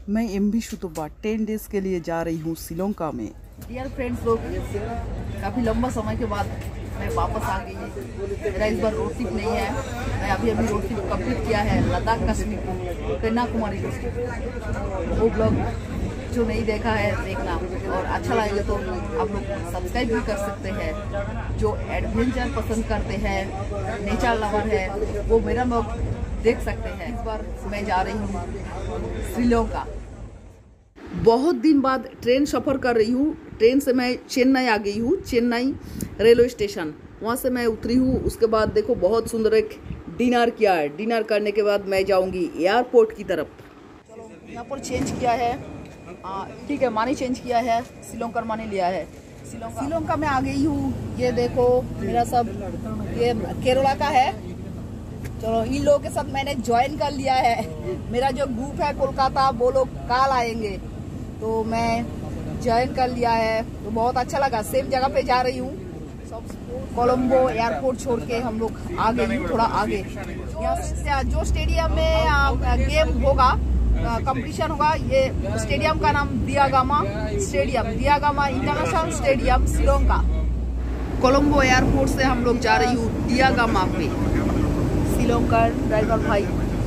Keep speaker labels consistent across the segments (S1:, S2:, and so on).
S1: मैं MV शुतुबा 10 days के लिए जा रही हूँ श्रीलंका में।
S2: डियर फ्रेंड्स लोग, काफ़ी लंबा समय के बाद मैं वापस आ गई। मेरा इस बार रोड ट्रिप नहीं है। मैं अभी रोड ट्रिप कंप्लीट किया है लद्दाख कश्मीर कन्याकुमारी डिस्ट्रिक्ट। वो ब्लॉग जो नहीं देखा है देखना, और अच्छा लगेगा तो आप लोग सब्सक्राइब भी कर सकते हैं। जो एडवेंचर पसंद करते हैं, नेचर लवर है, वो मेरा ब्लॉग देख सकते हैं। इस बार मैं जा रही हूँ श्रीलंका। बहुत दिन बाद ट्रेन सफ़र कर रही हूँ। ट्रेन से मैं चेन्नई आ गई हूँ, चेन्नई रेलवे स्टेशन, वहाँ से मैं उतरी हूँ। उसके बाद देखो बहुत सुंदर एक डिनर किया है। डिनर करने के बाद मैं जाऊँगी एयरपोर्ट की तरफ। चलो यहाँ पर चेंज किया है, ठीक है, मानी चेंज किया है, श्रीलंका मानी लिया है। श्रीलंका में आ गई हूँ। ये देखो मेरा सब, ये केरला का है। चलो इन लोगों के साथ मैंने ज्वाइन कर लिया है। मेरा जो ग्रुप है कोलकाता, वो लोग कल आएंगे, तो मैं ज्वाइन कर लिया है। तो बहुत अच्छा लगा। सेम जगह पे जा रही हूँ। कोलंबो एयरपोर्ट छोड़ के हम लोग आ गए, थोड़ा आगे। यहाँ जो स्टेडियम में गेम होगा, कंपटीशन होगा, ये स्टेडियम का नाम Diyagama stadium, Diyagama international stadium Sri Lanka. Colombo airport से हम लोग जा रही हूँ दियागामा पे। श्रीलंका ड्राइवर भाई,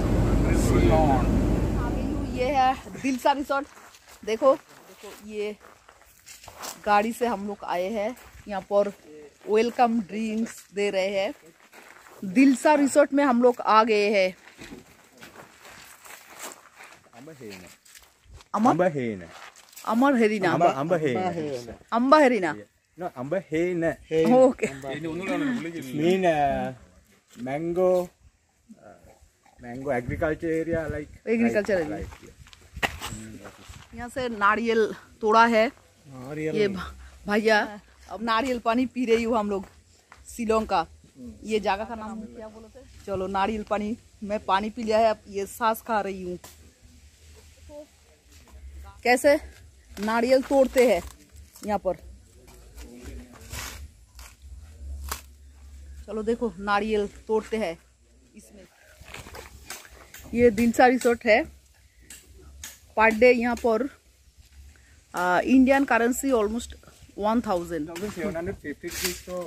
S2: ये है दिलसा रिसोर्ट। देखो ये गाड़ी से हम लोग आए हैं। यहाँ पर वेलकम ड्रिंक्स दे रहे हैं। दिलसा रिसोर्ट में हम लोग आ गए हैं। अमर हेरिना okay.
S3: mango agriculture area, like
S2: agriculture area. यहाँ से नारियल तोड़ा है ये भैया। अब नारियल पानी पी रही हूँ हम लोग श्रीलंका। ये जगह का नाम क्या बोले थे? चलो नारियल पानी, मैं पानी पी लिया है। अब ये सांस खा रही हूँ। कैसे नारियल तोड़ते हैं यहाँ पर। चलो देखो नारियल तोड़ते हैं इसमें। ये दिलसा रिसोर्ट है। पर डे यहाँ पर Indian currency almost
S3: 1,750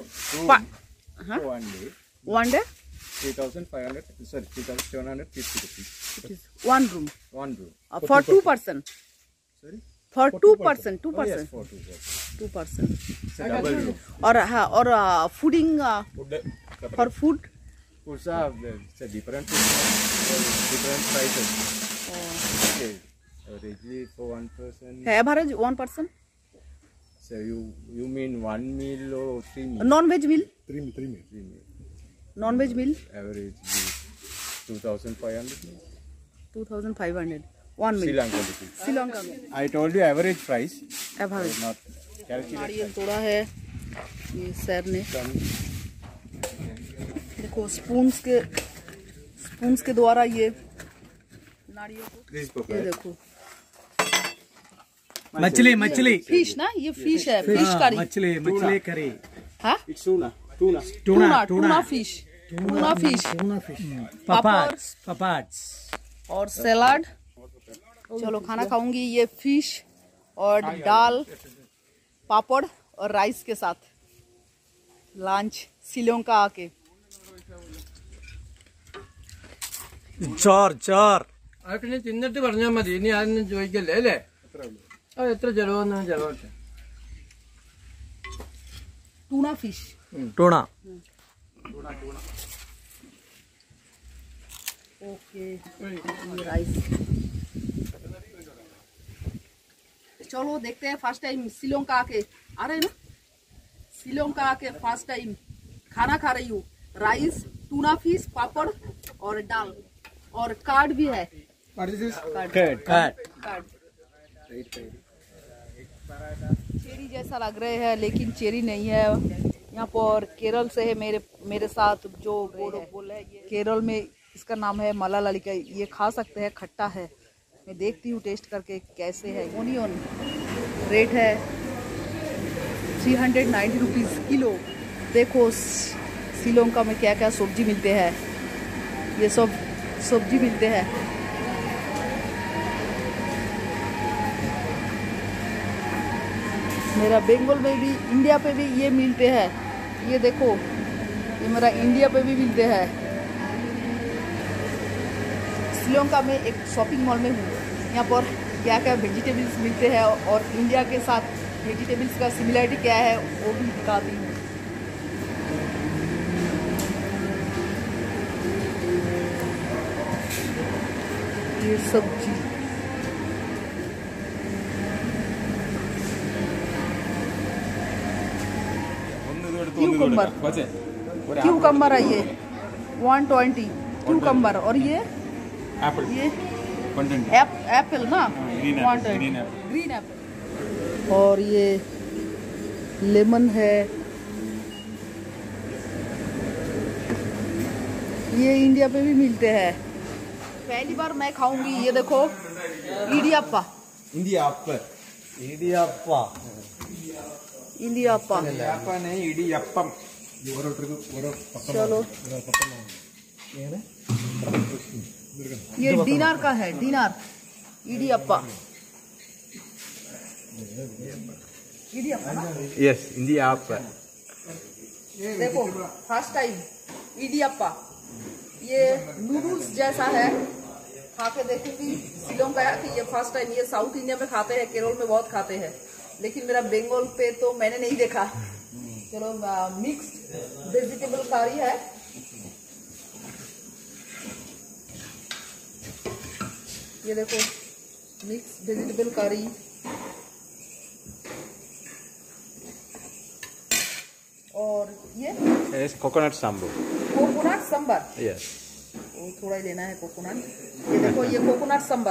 S2: one day
S3: 3,500, sorry, 3,750 rupees.
S2: one room for 2 person.
S3: Sorry,
S2: for 2 person, 2
S3: Oh, yes,
S2: person,
S3: for 2 person.
S2: 2 person.
S3: It's a double room.
S2: और fooding for food.
S3: Foods are it's a different prices. Okay, averagely for 1 person.
S2: Average 1 person.
S3: So you mean 1 meal or 3 meals?
S2: Non-veg meal.
S3: 3 meals.
S2: Non-veg meal.
S3: Average 2,500.
S2: 2,500. 1 meal.
S3: Sri Lanka rupees.
S2: Sri Lanka में
S3: I told you average price.
S2: Average.
S3: Not calculate.
S2: नारियल तोड़ा है ये sir ने। देखो spoons के द्वारा ये नारियल को, ये देखो
S4: मछली
S2: फिश ना, ये फिश है, फिश करी,
S4: मछली करी।
S2: हाँ
S3: It's tuna.
S2: टूना फिश,
S4: पापड़
S2: और सलाद। चलो खाना खाऊंगी ये फिश और दाल, पापड़ और राइस के साथ लंच श्रीलंका आके।
S4: ചോർ
S5: അതൊക്കെ തിന്നിട്ട് പറഞ്ഞാൽ മതി. ഇനി ആരും ചോദിക്കല്ലേ അല്ലേ? എത്ര ചെലവെന്ന് ചെലവട്ടെ.
S2: Tuna fish,
S4: tuna
S2: okay, rice. चलो देखते हैं। फर्स्ट टाइम श्रीलंका आके आ रहे हैं ना, श्रीलंका आके फर्स्ट टाइम खाना खा रही हूँ। राइस, टूना फिश, पापड़ और दाल, और कार्ड भी है। कार्ड चेरी जैसा लग रहे हैं, लेकिन चेरी नहीं है। यहाँ पर केरल से है मेरे साथ जो बोल है। केरल में इसका नाम है मलालालिका। ये खा सकते हैं, खट्टा है। मैं देखती हूँ टेस्ट करके कैसे है। ओनियन रेट है 390 रुपीज़ किलो। देखो श्रीलंका में क्या क्या सब्जी मिलते हैं। ये सब सब्जी मिलते हैं। मेरा बंगाल में भी, इंडिया पे भी ये मिलते हैं। ये देखो, ये मेरा इंडिया पे भी मिलते हैं। श्रीलंका में एक शॉपिंग मॉल में हूँ। यहाँ पर क्या क्या वेजिटेबल्स मिलते हैं और इंडिया के साथ वेजिटेबल्स का सिमिलरिटी क्या है वो भी दिखाती हूँ। ये सब्जी, क्यूकम्बर है ये 120 क्यूकम्बर। और ये एप्पल ना, ग्रीन एप्पल। और ये लेमन है। ये इंडिया पे भी मिलते हैं। पहली बार मैं खाऊंगी। ये देखो, इडियाप्पा। इडियाप्पा
S3: नहीं, इडियप्पम।
S2: चलो, ये डिनर का है, डिनर इडियाप्पा। इडियाप्पा ना?
S3: यस, इडियप्पा।
S2: देखो, फर्स्ट टाइम इडियाप्पा। ये नूडल्स जैसा है, खा के देखूंगी। श्रीलंका की ये फर्स्ट टाइम। ये साउथ इंडिया में खाते हैं, केरल में बहुत खाते हैं, लेकिन मेरा बंगाल पे तो मैंने नहीं देखा। चलो, मिक्स्ड वेजिटेबल करी है। ये देखो, मिक्स वेजिटेबल करी। और ये
S3: coconut sambar.
S2: Coconut sambar.
S3: Yes,
S2: वो थोड़ा ही लेना है कोकोनट। ये देखो, ये कोकोनट सांबर।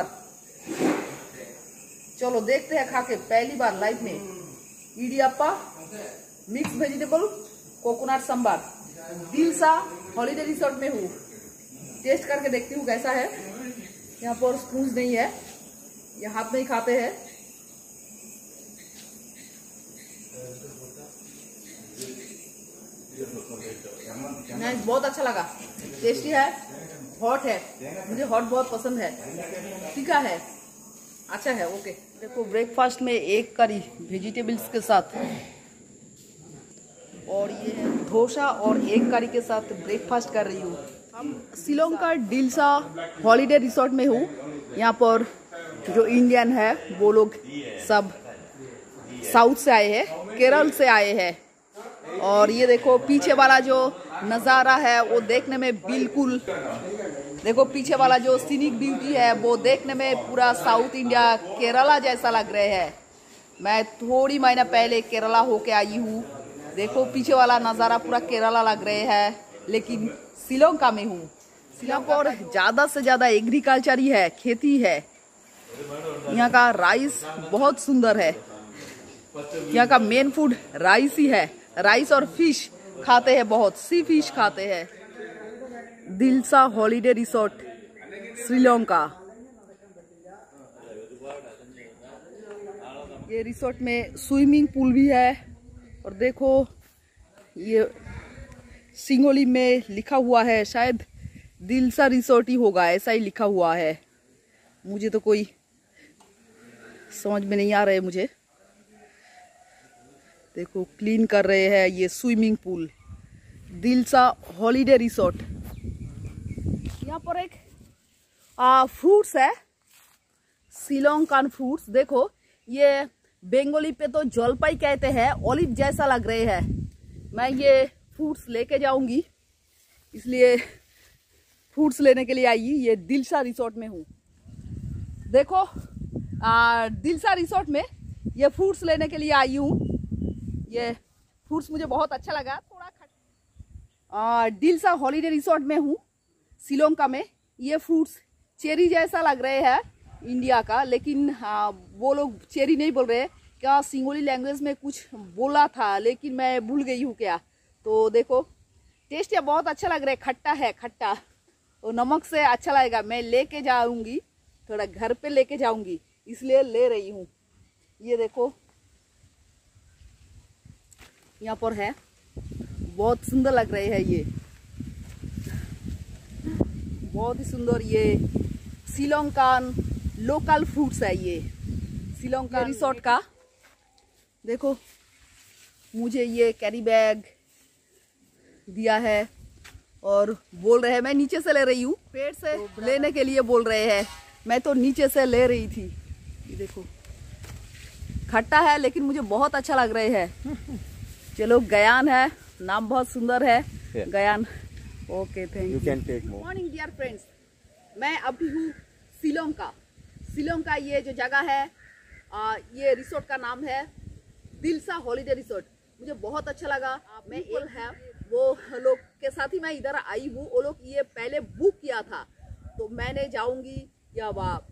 S2: चलो देखते हैं खा के, पहली बार लाइफ में। Idiyappa, mix vegetable, coconut sambar. Dilsa holiday resort में हूँ। टेस्ट करके देखती हूँ कैसा है। यहाँ पर स्पून नहीं है, ये हाथ में ही खाते हैं। नहीं, बहुत अच्छा लगा, टेस्टी है, हॉट है। मुझे हॉट बहुत पसंद है। तीखा है, अच्छा है, ओके। देखो, ब्रेकफास्ट में एक करी वेजिटेबल्स के साथ, और ये है डोसा और एक करी के साथ ब्रेकफास्ट कर रही हूँ। हम श्रीलंका दिलसा हॉलीडे रिसोर्ट में हूँ। यहाँ पर जो इंडियन है वो लोग सब साउथ से आए हैं, केरल से आए हैं। और ये देखो, पीछे वाला जो नज़ारा है वो देखने में बिल्कुल, देखो पीछे वाला जो सीनिक ब्यूटी है वो देखने में पूरा साउथ इंडिया केरला जैसा लग रहे हैं। मैं थोड़ी महीना पहले केरला होके आई हूँ। देखो, पीछे वाला नज़ारा पूरा केरला लग रहे हैं, लेकिन श्रीलंका में हूँ। श्रीलंका और ज़्यादा से ज़्यादा एग्रीकल्चर ही है, खेती है। यहाँ का राइस बहुत सुंदर है। यहाँ का मेन फूड राइस ही है। राइस और फिश खाते हैं, बहुत सी फिश खाते हैं। Dilsa holiday resort Sri Lanka. ये रिसोर्ट में स्विमिंग पूल भी है। और देखो, ये सिंगोली में लिखा हुआ है, शायद दिलसा रिसोर्ट ही होगा, ऐसा ही लिखा हुआ है। मुझे तो कोई समझ में नहीं आ रहा है मुझे। देखो, क्लीन कर रहे हैं ये swimming pool, Dilsa holiday resort. यहाँ पर एक फ्रूट्स है, श्रीलंकन फ्रूट्स। देखो, ये बंगाली पे तो जलपाई कहते हैं, ऑलिव जैसा लग रहे हैं। मैं ये फ्रूट्स लेके जाऊंगी, इसलिए फ्रूट्स लेने के लिए आई। ये दिलसा रिसोर्ट में हूँ। देखो, दिलसा रिसोर्ट में ये फ्रूट्स लेने के लिए आई हूँ। ये फ्रूट्स मुझे बहुत अच्छा लगा, थोड़ा दिलसा हॉलीडे रिसोर्ट में हूँ श्रीलंका में। ये फ्रूट्स चेरी जैसा लग रहे हैं इंडिया का, लेकिन वो लोग चेरी नहीं बोल रहे। क्या सिंगोली लैंग्वेज में कुछ बोला था, लेकिन मैं भूल गई हूँ क्या। तो देखो, टेस्ट ये बहुत अच्छा लग रहा है, खट्टा है, खट्टा और नमक से अच्छा लगेगा। मैं लेके जाऊंगी, थोड़ा घर पे लेके जाऊंगी, इसलिए ले रही हूँ। ये देखो, यहाँ पर है, बहुत सुंदर लग रहे हैं ये, बहुत ही सुंदर। ये श्रीलंकन लोकल फ्रूट्स है। ये श्रीलंका रिसोर्ट का देखो मुझे ये कैरी बैग दिया है और बोल रहे हैं, मैं नीचे से ले रही हूँ, पेड़ से लेने के लिए बोल रहे हैं, मैं तो नीचे से ले रही थी। ये देखो खट्टा है लेकिन मुझे बहुत अच्छा लग रहे हैं। चलो गयान है, नाम बहुत सुंदर है Gayan. Okay thank you. Morning dear friends, मैं अभी हूँ शिलोंग का ये जो जगह है, ये रिसोर्ट का नाम है दिलसा हॉलीडे रिसोर्ट। मुझे बहुत अच्छा लगा। मैं एक है वो लोग के साथ ही मैं इधर आई हूँ। वो लोग ये पहले बुक किया था, तो मैंने जाऊंगी या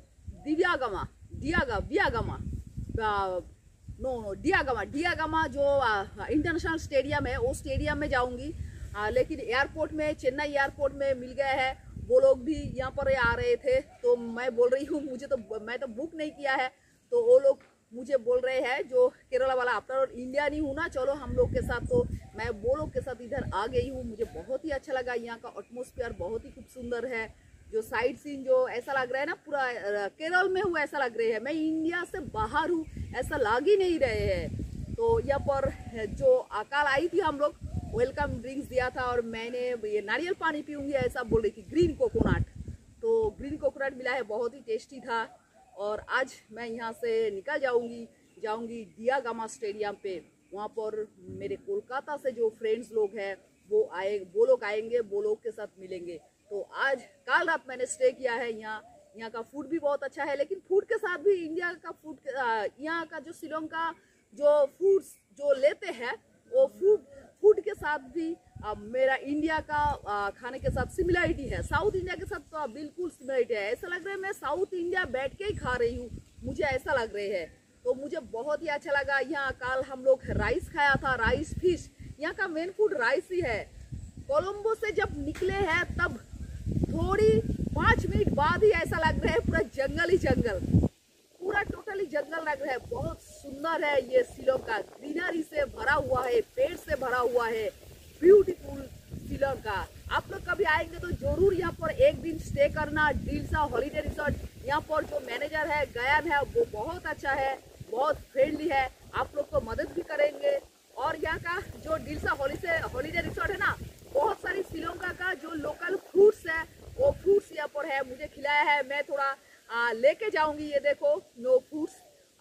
S2: डियागमा जो इंटरनेशनल स्टेडियम है, वो स्टेडियम में जाऊंगी। लेकिन एयरपोर्ट में, चेन्नई एयरपोर्ट में मिल गया है, वो लोग भी यहाँ पर आ रहे थे, तो मैं बोल रही हूँ मैं तो बुक नहीं किया है, तो वो लोग मुझे बोल रहे हैं जो केरला वाला, आफ्टर इंडिया नहीं हूँ ना, चलो हम लोग के साथ, तो मैं वो लोग के साथ इधर आ गई हूँ। मुझे बहुत ही अच्छा लगा, यहाँ का एटमॉस्फेयर बहुत ही खूब सुंदर है। जो साइड सीन जो ऐसा लग रहा है ना, पूरा केरल में हूँ ऐसा लग रहे है, मैं इंडिया से बाहर हूँ ऐसा लग ही नहीं रहे हैं। तो यहाँ पर जो कल आई थी हम लोग, वेलकम ड्रिंक्स दिया था और मैंने ये नारियल पानी पीऊंगी ऐसा बोल रही थी, ग्रीन कोकोनट। तो ग्रीन कोकोनट मिला है, बहुत ही टेस्टी था। और आज मैं यहाँ से निकल जाऊंगी डियागमा स्टेडियम पे। वहाँ पर मेरे कोलकाता से जो फ्रेंड्स लोग हैं वो लोग आएंगे, वो लोग के साथ मिलेंगे। तो आज कल रात मैंने स्टे किया है यहाँ का फूड भी बहुत अच्छा है, लेकिन फूड के साथ भी इंडिया का फूड, यहाँ का जो शिलोंग का जो फूड्स जो लेते हैं वो फूड के साथ भी मेरा इंडिया का खाने के साथ सिमिलरिटी है। साउथ इंडिया के साथ तो बिल्कुल सिमिलरिटी है, ऐसा लग रहा है मैं साउथ इंडिया बैठ के ही खा रही हूँ, मुझे ऐसा लग रहे हैं। तो मुझे बहुत ही अच्छा लगा। यहाँ कल हम लोग राइस खाया था, राइस फिश, यहाँ का मेन फूड राइस ही है। कोलंबो से जब निकले हैं तब थोड़ी 5 मिनट बाद ही ऐसा लग रहा है पूरा जंगल ही जंगल, पूरा टोटली जंगल लग रहा है। बहुत सुंदर है ये शिलोंग का, ग्रीनरी से भरा हुआ है, पेड़ से भरा हुआ है, ब्यूटीफुल शिलोंग का। आप लोग कभी आएंगे तो जरूर यहाँ पर एक दिन स्टे करना। दिलसा हॉलीडे रिसोर्ट, यहाँ पर जो मैनेजर है गयान है, वो बहुत अच्छा है, बहुत फ्रेंडली है, आप लोग को मदद भी करेंगे। और यहाँ का जो दिलसा हॉलीडे रिसोर्ट है ना, बहुत सारी शिलोंग का जो लोकल फ्रूट्स है वो फ्रूट्स यहाँ पर है, मुझे खिलाया है। मैं थोड़ा लेके जाऊंगी। ये देखो नो फ्रूट्स,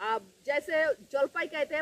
S2: जैसे जलपाई कहते हैं,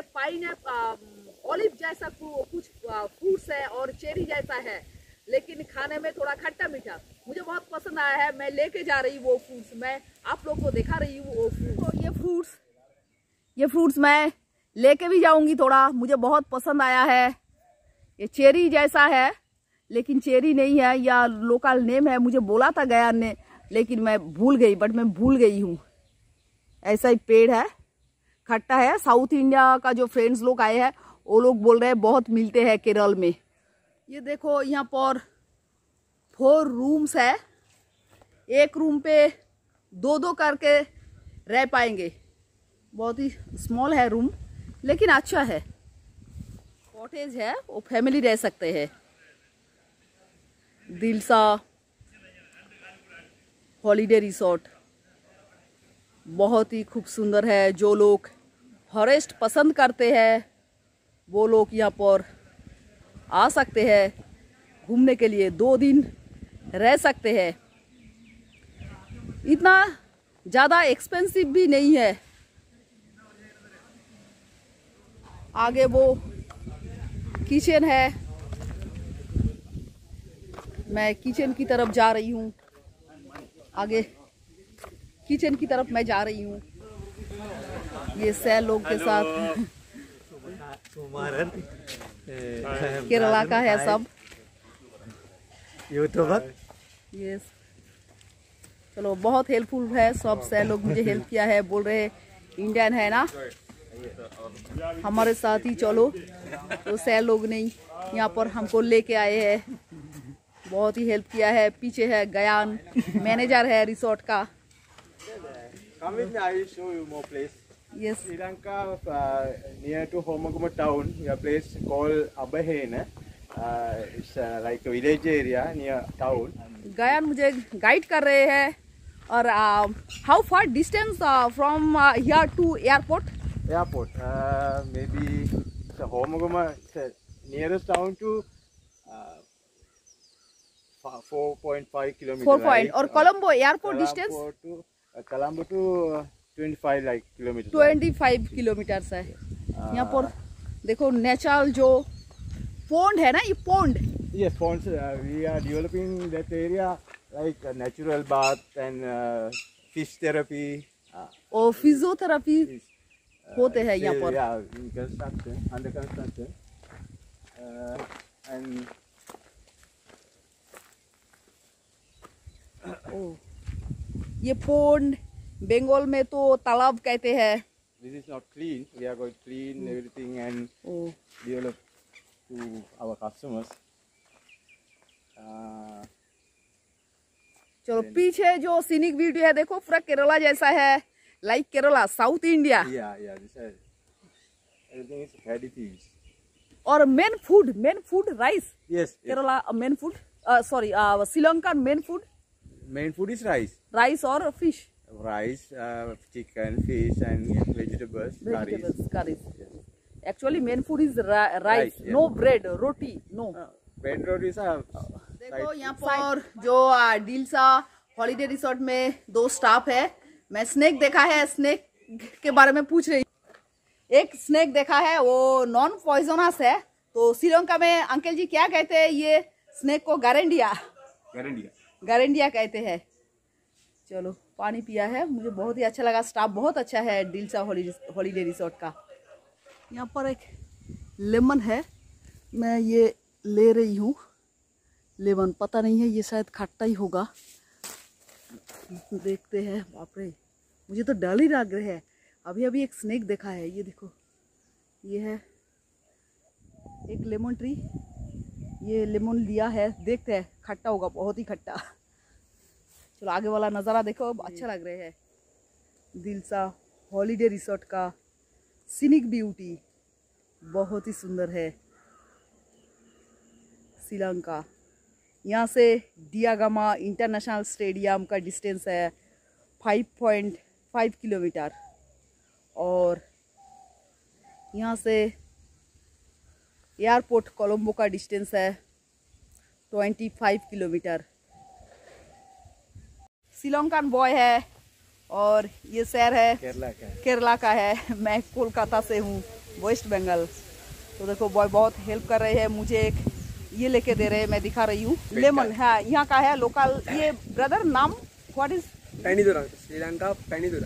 S2: ऑलिव जैसा कुछ फ्रूट्स है और चेरी जैसा है, लेकिन खाने में थोड़ा खट्टा मीठा, मुझे बहुत पसंद आया है। मैं लेके जा रही हूँ वो फ्रूट्स, मैं आप लोग को दिखा रही हूँ वो फ्रूट्स। तो ये फ्रूट्स मैं लेके भी जाऊंगी थोड़ा, मुझे बहुत पसंद आया है। ये चेरी जैसा है लेकिन चेरी नहीं है, या लोकल नेम है, मुझे बोला था गयान ने, लेकिन मैं भूल गई हूँ। ऐसा ही पेड़ है, खट्टा है। साउथ इंडिया का जो फ्रेंड्स लोग आए हैं वो लोग बोल रहे हैं बहुत मिलते हैं केरल में। ये देखो यहाँ पर 4 रूम्स है, एक रूम पे 2-2 करके रह पाएंगे। बहुत ही स्मॉल है रूम, लेकिन अच्छा है। कॉटेज है, वो फैमिली रह सकते हैं। दिलसा हॉलीडे रिसोर्ट बहुत ही खूब सुंदर है। जो लोग फॉरेस्ट पसंद करते हैं वो लोग यहाँ पर आ सकते हैं घूमने के लिए, 2 दिन रह सकते हैं। इतना ज़्यादा एक्सपेंसिव भी नहीं है। आगे वो किचन है, मैं किचन की तरफ जा रही हूँ। आगे किचन की तरफ मैं जा रही हूँ, ये सैल लोग के साथ। केरला का है सब
S4: यूट्यूबर।
S2: यस, चलो बहुत हेल्पफुल है सब। सैल लोग मुझे हेल्प किया है, बोल रहे इंडियन है ना, हमारे साथ ही चलो। तो सैल लोग नहीं, यहाँ पर हमको लेके आए हैं, बहुत ही हेल्प किया है। पीछे है गयान, मैनेजर है रिसोर्ट का।
S3: Come with me, I will show you more place.
S2: Yes.
S3: Sri Lanka, near to Homaguma town, a place called Abahena. It's like a village area near town.
S2: Gayan मुझे गाइड कर रहे हैं। और how far distance from here to airport?
S3: airport. Maybe the Homaguma nearest town to 4.5 kilometers.
S2: 4 point. और Colombo airport distance?
S3: Colombo to 25 like kilometers.
S2: 25 kilometers है। यहाँ पर देखो नेचुरल जो pond है ना, ये pond।
S3: Yes, ponds. We are developing that area like natural bath and fish therapy.
S2: और फिजियोथेरेपी होते हैं यहाँ पर।
S3: Yeah, in construction, under construction. And
S2: ये pond बंगाल में तो तालाब कहते हैं।
S3: this is not clean. We are going to clean everything and develop to our customers.
S2: चलो पीछे जो सीनिक वीडियो है देखो, पूरा केरला जैसा है, like Kerala, south India.
S3: Yeah. This is everything is paddy fields.
S2: और main food rice.
S3: Yes.
S2: Kerala main food, sorry Sri Lanka main food
S3: Main food is rice.
S2: Rice और फिश।
S3: Rice, chicken, fish, and vegetables.
S2: curries. Actually main food is rice.
S3: Yeah.
S2: No bread, roti, no.
S3: Bread rotis are.
S2: देखो यहाँ पर जो डिल्सा holiday resort में 2 staff है। मैं snake देखा है, स्नेक के बारे में पूछ रही। एक स्नेक देखा है वो नॉन पॉइजनस है। तो श्रीलंका में अंकल जी क्या कहते हैं ये स्नेक को? गारंडिया कहते हैं। चलो पानी पिया है, मुझे बहुत ही अच्छा लगा। स्टाफ बहुत अच्छा है डिल्सा हॉलीडे रिसोर्ट का। यहाँ पर एक लेमन है, मैं ये ले रही हूँ। लेमन पता नहीं है, ये शायद खट्टा ही होगा। देखते हैं। बाप रे, मुझे तो डर ही लग रहा है। अभी एक स्नेक देखा है, ये देखो, ये है एक लेमन ट्री। ये लेमन लिया है, देखते हैं खट्टा होगा, बहुत ही खट्टा। चलो आगे वाला नज़ारा देखो, अच्छा लग रहा है। दिल्सा हॉलीडे रिसोर्ट का सीनिक ब्यूटी बहुत ही सुंदर है। श्रीलंका, यहाँ से डियागामा इंटरनेशनल स्टेडियम का डिस्टेंस है 5.5 किलोमीटर और यहाँ से एयरपोर्ट कोलंबो का डिस्टेंस है 25 किलोमीटर। श्रीलंकन बॉय है और ये शहर है केरला का है। मैं कोलकाता से हूँ, वेस्ट बंगाल। तो देखो बॉय बहुत हेल्प कर रहे हैं मुझे। एक ये लेके दे रहे हैं, मैं दिखा रही हूँ। लेमन है, यहाँ का है लोकल। ये ब्रदर नाम व्हाट इज?
S5: पैनीदुरा, श्रीलंका पैनीदुरा।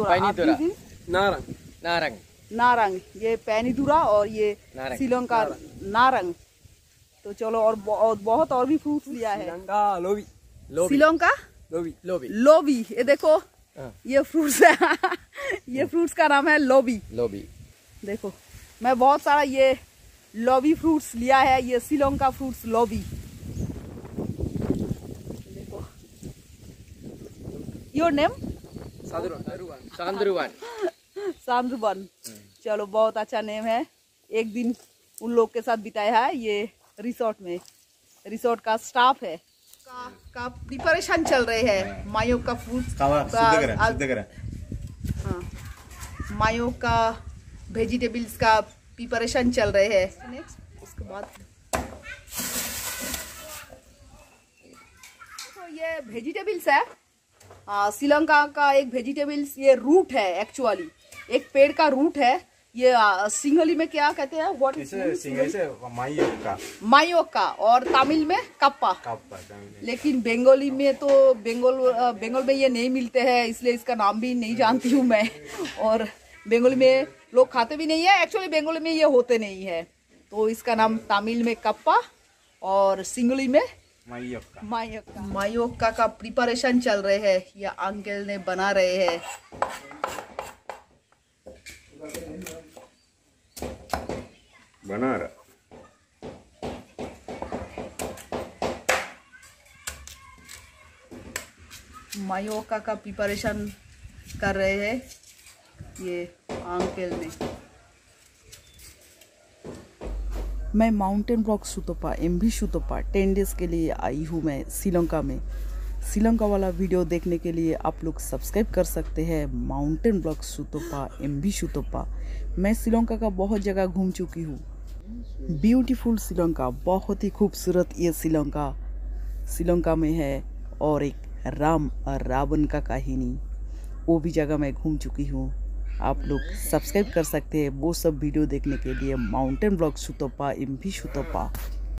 S2: नारंग, ये पैनीदुरा और ये श्रीलंका नारंग। तो चलो और बहुत और भी फ्रूट्स लिया है। श्रीलंका लोबी। ये देखो ये फ्रूट्स है ये फ्रूट्स का नाम है लोबी। देखो मैं बहुत सारा ये लोबी फ्रूट्स लिया है। ये श्रीलंका फ्रूट्स लोबी। देखो योर नेम? सांद्रुवन। चलो बहुत अच्छा नेम है। एक दिन उन लोग के साथ बिताया है ये रिसोर्ट में। रिसोर्ट का स्टाफ है का प्रिपरेशन चल रहे हैं। मायो का फ्रूट्स, हाँ मायो का वेजिटेबल्स का प्रिपरेशन चल रहे हैं। नेक्स्ट उसके बाद तो ये वेजिटेबल्स है। श्रीलंका का एक वेजिटेबल्स, ये रूट है एक्चुअली, एक पेड़ का रूट है। ये सिंगली में क्या कहते हैं? व्हाट इज मायोका और तमिल में कप्पा। लेकिन बंगाली में तो बंगाल में ये नहीं मिलते हैं, इसलिए इसका नाम भी नहीं जानती हूँ मैं। और बंगाली में लोग खाते भी नहीं है। एक्चुअली बंगाली में ये होते नहीं है, तो इसका नाम तमिल में कप्पा और सिंगली में मायोका का प्रिपरेशन चल रहे हैं। ये अंकल ने बना रहे हैं। मायोका का प्रिपरेशन कर रहे हैं ये अंकल ने।
S1: मैं mountain blog Sutopa MV Sutopa 10 days के लिए आई हूँ मैं श्रीलंका में। श्रीलंका वाला वीडियो देखने के लिए आप लोग सब्सक्राइब कर सकते हैं mountain blog Sutopa MV Sutopa. मैं श्रीलंका का बहुत जगह घूम चुकी हूँ। ब्यूटीफुल श्रीलंका, बहुत ही खूबसूरत ये श्रीलंका में है। और एक राम और रावण का कहानी, वो भी जगह मैं घूम चुकी हूँ। आप लोग सब्सक्राइब कर सकते हैं वो सब वीडियो देखने के लिए माउंटेन ब्लॉग सुतोपा MV सुतोपा।